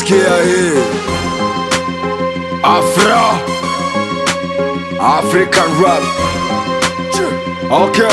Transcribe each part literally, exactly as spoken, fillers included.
Sikia hii Afra African rap. Okay.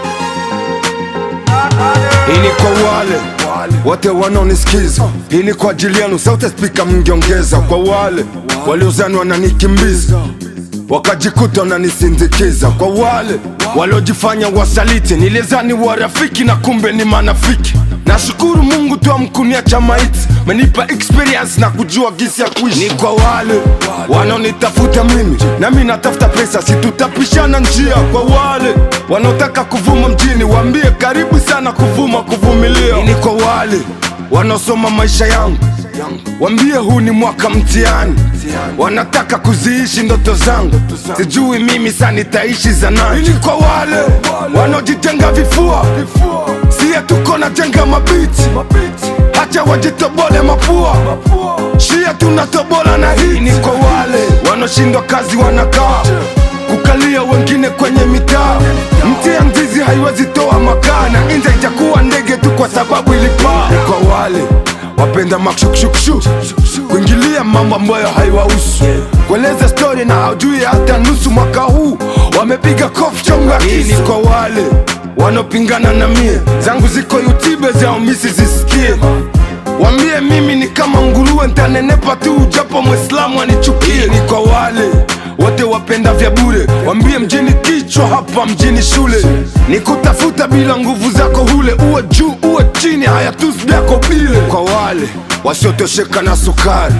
Hii ni kwa wale wote wanaonisikiza, hii ni kwa ajili yenu, sauti speaker mngeongeza. Kwa wale waliozani wananikimbiza wakajikuta wananisindikiza, kwa wale waliojifanya wasaliti, nilizani warafiki na kumbe ni manafiki. Nashukuru Mungu tu amkuniacha maiti, menipa experience na kujua gisi ya kuishi. Ni kwa wale wanaonitafuta mimi na mimi natafuta pesa, situtapishana njia. Kwa wale wanaotaka kuvuma mjini, waambie karibu sana kuvuma kuvumilia. Ni kwa wale wanaosoma maisha yangu, waambie huu ni mwaka mtihani. Wanataka kuziishi ndoto zangu, sijui mimi sana nitaishi za nani. Ni kwa wale wanaojitenga vifua, siye tuko na jenga mabiti, hacha wajitobole mapua, shia tunatobola na hii. Ni kwa wale wanaoshindwa kazi wanakaa kukalia wengine kwenye mitaa. Mti ya mzizi haiwezi toa makaa, na inja itakuwa ndege tu kwa sababu ilipaa. Ni kwa wale wapenda makshukshukshu, kuingilia mambo ambayo haiwahusu, kueleza story na haujui hata nusu. Mwaka huu wamepiga kofi chonga kisi. Ni kwa wale wanopingana na mie, zangu ziko YouTube zao misi zisikie. Wambie mimi ni kama nguruwe, ntanenepa tu japo Muislamu anichukie. Ni kwa wale wote wapenda vya bure, wambie mjini kichwa hapa mjini shule. Ni kutafuta bila nguvu zako hule, uwe juu uwe chini, haya tusi byako bile. Kwa wale wasiotosheka na sukari,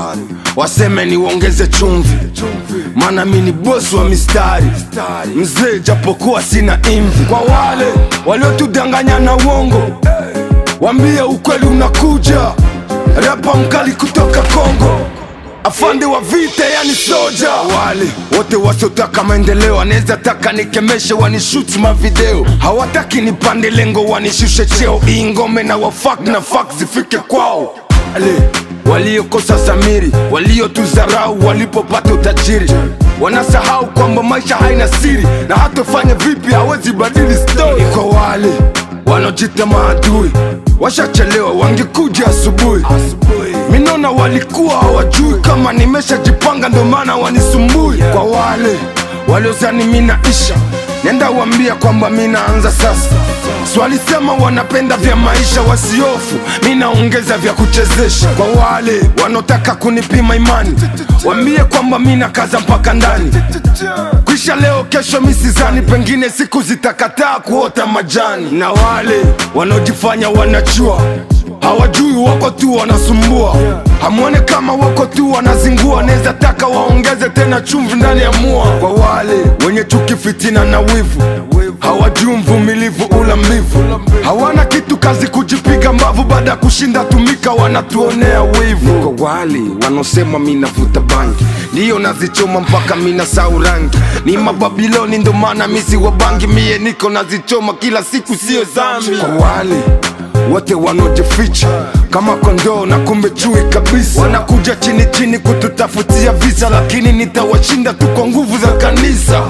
waseme ni uongeze chumvi, mana mini boss wa mistari, mzee japokuwa sina imvi. Kwa wale waliotudanganya na uongo, wambie ukweli unakuja. Rapa mkali kutoka Kongo, afande wa vita yani soja. Wale wote wasiotaka maendeleo, wanaweza taka nikemeshe wanishoot ma video, hawataki nipande lengo wanishushe cheo. Hii ngome na wafak na fak zifike kwao. Ale waliokosa zamiri, waliotuzarau walipopata utajiri, wanasahau kwamba maisha haina siri, na hatofanya vipi hawezi badili story. Kwa wale wanaojita maadui, washachelewa wangekuja asubuhi. Minona walikuwa hawajui kama nimeshajipanga, ndo maana wanisumbui. Kwa wale waliozani minaisha, nenda wambia kwamba minaanza sasa. Swali sema wanapenda vya maisha, wasiofu minaongeza vya kuchezesha. Kwa wale wanotaka kunipima imani, wambie kwamba mina kaza mpaka ndani. Kwisha leo kesho misizani, pengine siku zitakataa kuota majani. Na wale wanaojifanya wanajua, hawajui wako tu wanasumbua. Hamuone kama wako tu wanazingua, neza taka waongeze tena chumvi ndani ya mua. Kwa wale wenye chuki, fitina na wivu, hawajui mvumilivu ula mbivu. Hawana kitu kazi kujipiga mbavu, baada kushinda tumika wanatuonea wivu. Kwa wale wanaosema mina vuta bangi, ndiyo nazichoma mpaka mina sau rangi. Ni mababiloni ndo maana misi wabangi, mie niko nazichoma kila siku sio zambi. Kwa wale wote wanojificha kama kondoo na kumbe chui kabisa, wanakuja chini chini kututafutia visa, lakini nitawashinda tu kwa nguvu za kanisa.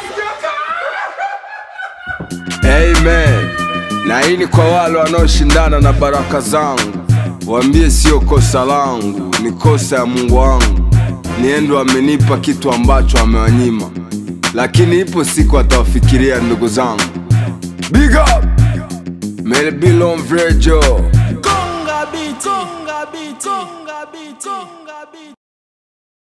Amen. Na hii ni kwa wale wanaoshindana na baraka zangu, waambie sio kosa langu, ni kosa ya Mungu wangu. Niendo amenipa kitu ambacho amewanyima, lakini ipo siku atawafikiria ndugu zangu. Big up Mele Bilon Vrejo Konga biti, Konga biti, Konga biti, Konga biti.